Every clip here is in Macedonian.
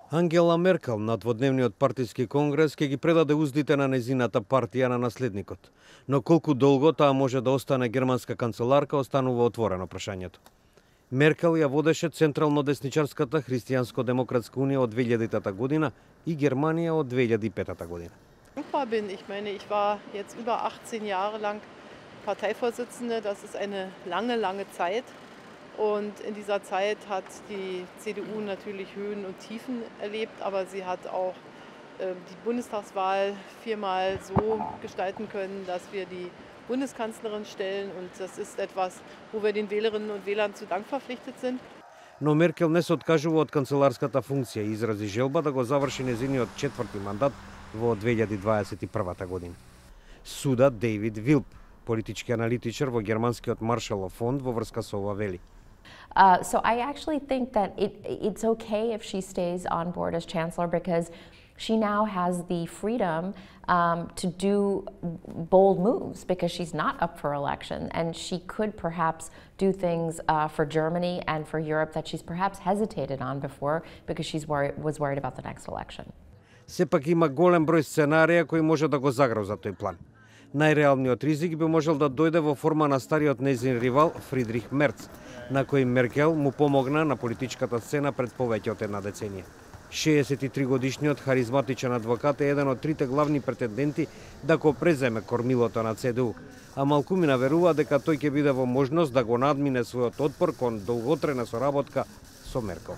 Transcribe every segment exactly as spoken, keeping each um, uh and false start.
Ангела Меркел на дводневниот партиски конгрес ќе ги предаде уздите на незината партија на наследникот. Но колку долго таа може да остане германска канцеларка останува отворено прашањето. Меркел ја водеше централно десничарската Христијанско-демократска унија од две илјадитата година и Германија од две илјади и петата година. Dankbar bin. Ich meine, ich war jetzt über achtzehn Jahre lang Parteivorsitzende. Das ist eine lange, lange Zeit. Und in dieser Zeit hat die C D U natürlich Höhen und Tiefen erlebt, aber sie hat auch äh, die Bundestagswahl viermal so gestalten können, dass wir die Bundeskanzlerin stellen. Und das ist etwas, wo wir den Wählerinnen und Wählern zu Dank verpflichtet sind. Но Меркел не се откажува од канцеларската функција и изрази желба да го заврши незиниот четврти мандат во две илјади дваесет и прва година. Суда Дейвид Вилп, политички аналитичар во германскиот Маршалов фонд, во врска со ова вели. Uh, so I actually think that it, it's okay if she stays on board as chancellor because she now has the freedom um, to do bold moves because she's not up for election, and she could perhaps do things uh, for Germany and for Europe that she's perhaps hesitated on before because she was worried about the next election. Сепак има голем број сценарија кои може да го загрозат тој план. Најреалниот ризик би можел да дојде во форма на стариот нејзин ривал Фридрих Мерц, на кој Меркел му помогна на политичката сцена пред повеќе од една деценија. шеесет и три годишниот харизматичен адвокат е еден од трите главни претенденти да го преземе кормилото на Це Де У, а малкумина верува дека тој ќе биде во можност да го надмине својот отпор кон долготрена соработка со Меркел.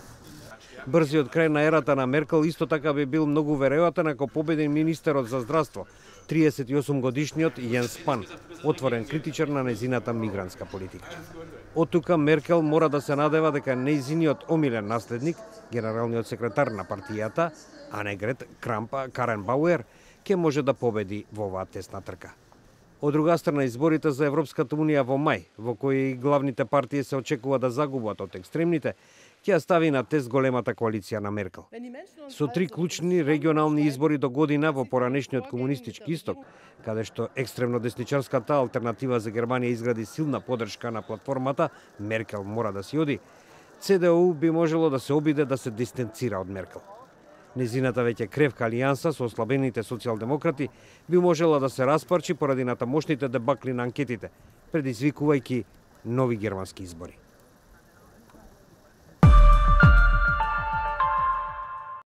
Брзиот крај на ерата на Меркел исто така би бил многу веројатен ако победи министерот за здравство, триесет и осум годишниот Јенс Спан, отворен критичар на незината мигрантска политика. Од тука Меркел мора да се надева дека нејзиниот омилен наследник, генералниот секретар на партијата, Анегрет Крампа Карен Бауер, ќе може да победи во оваа тесна трка. Од друга страна, изборите за Европската унија во мај, во кои главните партии се очекува да загубат од екстремните, ќе ја стави на тест големата коалиција на Меркел. Со три клучни регионални избори до година во поранешниот комунистички исток, каде што екстремно десничарската алтернатива за Германија изгради силна поддршка на платформата Меркел мора да си оди, Це Де У би можело да се обиде да се дистанцира од Меркел. Незината веќе кревка алијанса со ослабените социјалдемократи би можела да се распарчи поради натамошните дебакли на анкетите, предизвикувајќи нови германски избори.